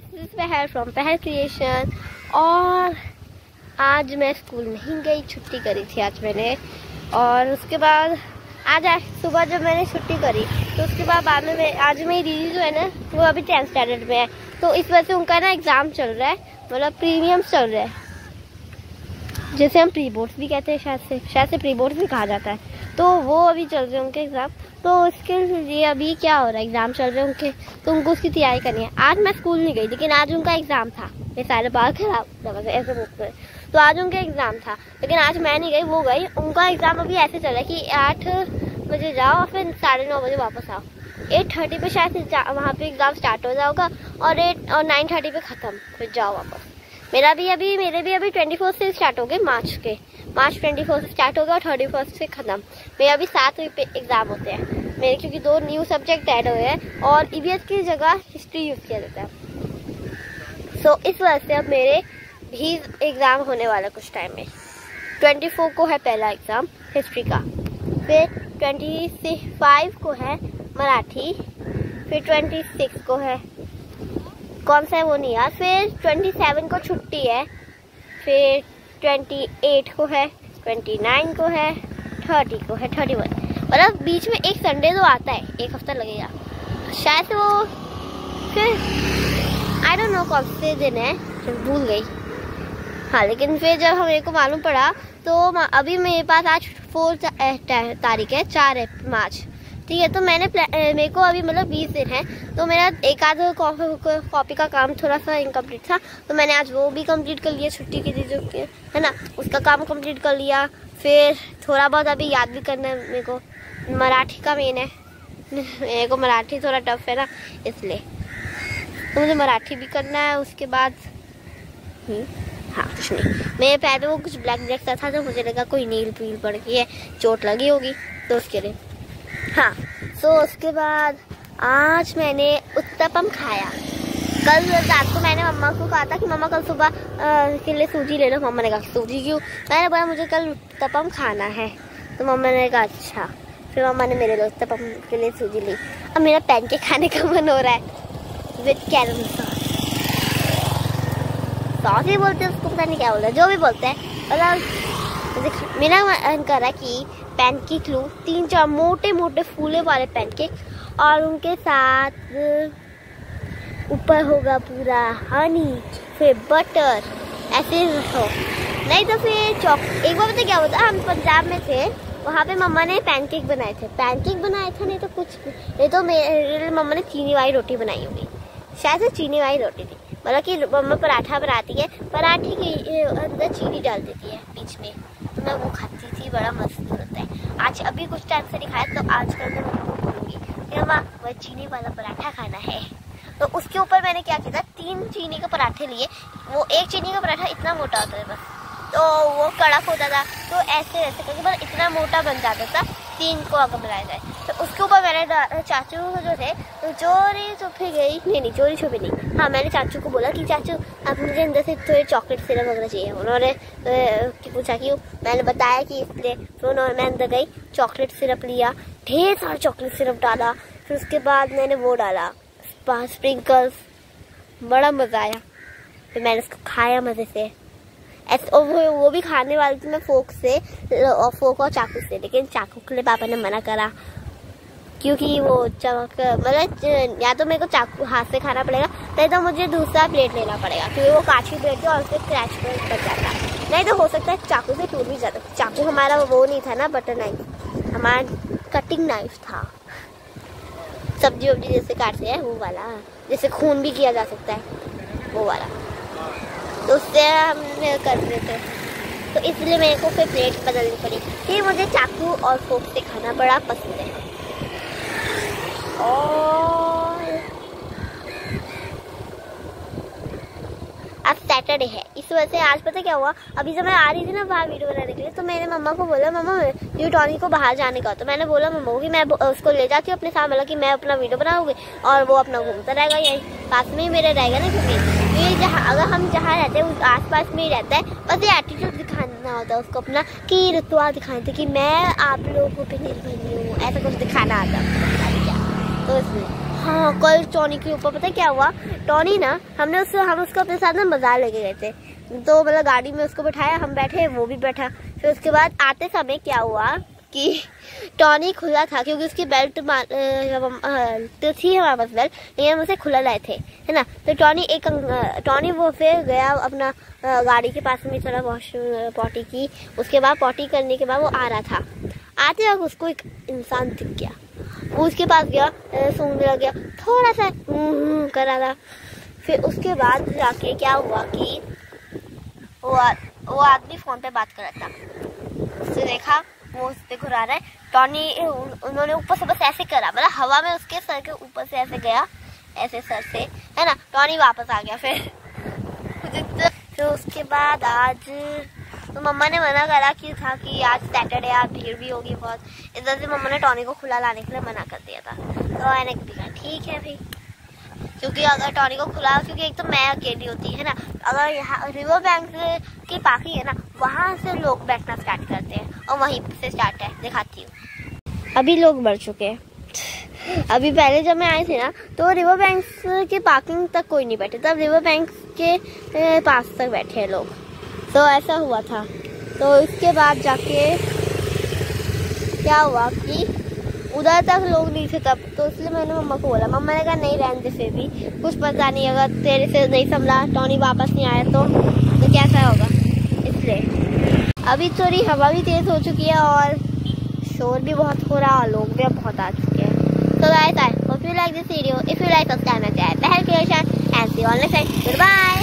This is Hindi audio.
Guys, this is Pahal from Pahal Creation. और आज मैं स्कूल नहीं गई, छुट्टी करी थी आज मैंने। और उसके बाद आज सुबह जब मैंने छुट्टी करी तो उसके बाद में आज मेरी दीदी जो है ना वो अभी 10th स्टैंडर्ड में है, तो इस वजह से उनका ना एग्ज़ाम चल रहा है, मतलब प्रीमियम चल रहा है, जैसे हम प्री बोर्ड्स भी कहते हैं, शायद से प्री बोर्ड्स भी कहा जाता है। तो वो अभी चल रहे हैं उनके एग्ज़ाम, तो उसके लिए अभी क्या हो रहा है, एग्ज़ाम चल रहे हैं उनके, तो उनको उसकी तैयारी करनी है। आज मैं स्कूल नहीं गई, लेकिन आज उनका एग्ज़ाम था। ये सारे बाल खराब ऐसे मुझसे, तो आज उनका एग्ज़ाम था, लेकिन आज मैं नहीं गई, वो गई। उनका एग्ज़ाम अभी ऐसे चल रहा है कि 8 बजे जाओ और फिर 9:30 बजे वापस आओ। 8:30 पे शायद से वहाँ पे एग्ज़ाम स्टार्ट हो जाएगा और 9:30 पे ख़त्म, फिर जाओ वापस। मेरे भी अभी 24 से स्टार्ट हो गए, मार्च 24 से स्टार्ट हो गया और 31 से ख़त्म। मेरे अभी 7 पे एग्ज़ाम होते हैं मेरे, क्योंकि 2 न्यू सब्जेक्ट ऐड हुए हैं और EVS की जगह हिस्ट्री यूज़ किया जाता है। सो इस वजह से अब मेरे भी एग्ज़ाम होने वाला कुछ टाइम में। 24 को है पहला एग्ज़ाम हिस्ट्री का, फिर 25 को है मराठी, फिर 26 को है कौन सा है वो नहीं यार, फिर 27 को छुट्टी है, फिर 28 को है, 29 को है, 30 को है, 31, मतलब बीच में एक संडे तो आता है, एक हफ्ता लगेगा शायद से वो, फिर आई डोंट नो कौन से दिन है, भूल गई। हाँ, लेकिन फिर जब हमें को मालूम पड़ा तो अभी मेरे पास आज 4 तारीख है, 4 मार्च, ठीक है। तो मेरे को अभी मतलब 20 दिन है, तो मेरा एक आध कॉपी का काम थोड़ा सा इनकम्प्लीट था, तो मैंने आज वो भी कंप्लीट कर लिया, छुट्टी की थी जो है ना, उसका काम कंप्लीट कर लिया। फिर थोड़ा बहुत अभी याद भी करना है मेरे को, मराठी का मेन है, मेरे को मराठी थोड़ा टफ है ना, इसलिए तो मुझे मराठी भी करना है। उसके बाद हाँ कुछ नहीं, मेरे पैर में वो कुछ ब्लैक सा था, तो मुझे लगा कोई नील पील पड़ गई है, चोट लगी होगी, तो उसके लिए हाँ। तो उसके बाद आज मैंने उत्तपम खाया। कल रात को मैंने मम्मा को कहा था कि मम्मा कल सुबह के लिए सूजी ले लो। मम्मा ने कहा सूजी क्यों, मैंने बोला मुझे कल उत्तपम खाना है, तो मम्मा ने कहा अच्छा। फिर मम्मा ने मेरे लिए उत्तपम के लिए सूजी ली। अब मेरा पैनकेक खाने का मन हो रहा है विद कैरम सॉस ही बोलते हैं उसको, पता नहीं क्या बोलते हैं, जो भी बोलते हैं, मतलब मेरा मन कर रहा है कि पैनकेक लूँ, 3-4 मोटे मोटे फूले वाले पैनकेक, और उनके साथ ऊपर होगा पूरा हनी, फिर बटर, ऐसे हो। नहीं तो फिर एक बार पता क्या होता, हम पंजाब में थे, वहाँ पे मम्मा ने पैनकेक बनाए थे, नहीं तो कुछ नहीं, तो मेरे मम्मा ने चीनी वाली रोटी बनाई होगी, शायद से चीनी वाली रोटी थी, मतलब कि मम्मा पराठा बनाती है, पराठे के अंदर चीनी डाल देती है बीच में, तो मैं वो खाती थी, बड़ा मस्त होता है। आज अभी कुछ टाइम से नहीं खाया, तो आज कल मैं वो बोलूँगी कि मम्मा वह चीनी वाला पराठा खाना है। तो उसके ऊपर मैंने क्या किया था, 3 चीनी के पराठे लिए, वो एक चीनी का पराठा इतना मोटा होता है बस, तो वो कड़क होता था, तो ऐसे करके बस इतना मोटा बन जाता था, 3 को अगर बनाया जाए। तो उसके ऊपर मैंने चाचू जो थे, तो चोरी छुपी गई, नहीं चोरी छुपी नहीं, हाँ मैंने चाचू को बोला कि चाचू आप मुझे अंदर से थोड़ी चॉकलेट सिरप वगैरह चाहिए। उन्होंने पूछा क्यों, मैंने बताया कि इसलिए। फिर मैं अंदर गई, चॉकलेट सिरप लिया, ढेर सारा चॉकलेट सिरप डाला, फिर उसके बाद मैंने वो डाला स्प्रिंकल्स, बड़ा मज़ा आया। फिर मैंने उसको खाया मज़े से, और वो भी खाने वाली थी मैं फोक और चाकू से, लेकिन चाकू के लिए पापा ने मना करा, क्योंकि वो मतलब या तो मेरे को चाकू हाथ से खाना पड़ेगा, नहीं तो मुझे दूसरा प्लेट लेना पड़ेगा, क्योंकि वो कांच की प्लेट थी और उससे क्रैच बच जाता, नहीं तो हो सकता है चाकू से टूट भी जाता। चाकू हमारा वो नहीं था ना बटर नाइफ, हमारा कटिंग नाइफ था, सब्जी वब्जी जैसे काटते हैं वो वाला, जैसे खून भी किया जा सकता है वो वाला, तो उससे हम कर रहे थे, तो इसलिए मेरे को फिर प्लेट बदलनी पड़ी। फिर मुझे चाकू और फोक से खाना बड़ा पसंद है। और आज सैटरडे है, इस वजह से आज पता क्या हुआ, अभी जब मैं आ रही थी ना बाहर वीडियो बनाने के लिए, तो मैंने मम्मा को बोला मम्मा ये टॉनी को बाहर जाने का, तो मैंने बोला मम्मा को कि मैं उसको ले जाती हूँ अपने साथ, मतलब कि मैं अपना वीडियो बनाऊंगी और वो अपना घूमता रहेगा, यही पास में ही मेरे रहेगा ना, क्योंकि ये अगर हम जहाँ रहते हैं उस आस पास में ही रहता है, बस ये एटीट्यूड दिखाना होता है उसको अपना, कि रुतबा दिखाने थे कि मैं आप लोगों पे निर्भर नहीं हूँ, ऐसा कुछ दिखाना आता है, तो इसलिए हाँ, कल टॉनी के ऊपर पता है क्या हुआ? टॉनी ना हम उसको अपने साथ ना बाजार लेके गए थे, तो मतलब गाड़ी में उसको बैठाया, हम बैठे, वो भी बैठा। फिर उसके बाद आते समय क्या हुआ कि टॉनी खुला था, क्योंकि उसकी बेल्ट तो थी हमारे पास बेल्ट, लेकिन हम उसे खुला लाए थे, है ना। तो टॉनी वो फिर गया अपना गाड़ी के पास में, चला वॉशरूम पॉटी की। उसके बाद पॉटी करने के बाद वो आ रहा था, आते वक्त उसको एक इंसान दिख गया। वो उसके पास गया, सूंघने लग गया, थोड़ा सा कर रहा था। फिर उसके बाद जाके क्या हुआ कि वो आदमी फोन पे बात कर रहा था। उससे देखा वो उस पे घुरा रहा है। टॉनी उन्होंने ऊपर से बस ऐसे करा, मतलब हवा में उसके सर के ऊपर से ऐसे गया, ऐसे सर से, है ना। टॉनी वापस आ गया। फिर उसके बाद आज तो मम्मा ने मना करा कि आज सैटरडे, आज भीड़ भी होगी बहुत, इधर से मम्मा ने टॉनी को खुला लाने के लिए मना कर दिया था। तो मैंने कहा ठीक है भाई, क्योंकि अगर टॉनी को खुला, क्योंकि एक तो मैं अकेली होती है ना, अगर यहाँ रिवर बैंक की पार्किंग है ना, वहाँ से लोग बैठना स्टार्ट करते हैं और वहीं से स्टार्ट है। दिखाती हूँ, अभी लोग बढ़ चुके हैं। अभी पहले जब मैं आई थी ना, तो रिवर बैंक के पार्किंग तक कोई नहीं बैठे, तब रिवर बैंक के पास तक बैठे हैं लोग। तो ऐसा हुआ था। तो इसके बाद जाके क्या हुआ कि उधर तक लोग नहीं थे तब, तो इसलिए मैंने मम्मा को बोला। मम्मा ने कहा नहीं रहने दे, फिर भी कुछ पता नहीं, अगर तेरे से नहीं संभला, टॉनी वापस नहीं आया तो कैसा होगा। इसलिए अभी थोड़ी हवा भी तेज हो चुकी है और शोर भी बहुत हो रहा है और लोग भी बहुत आ चुके हैं। So guys, I hope you like this video. If you like, subscribe my channel, Behel Creation, and see you all next time. Goodbye.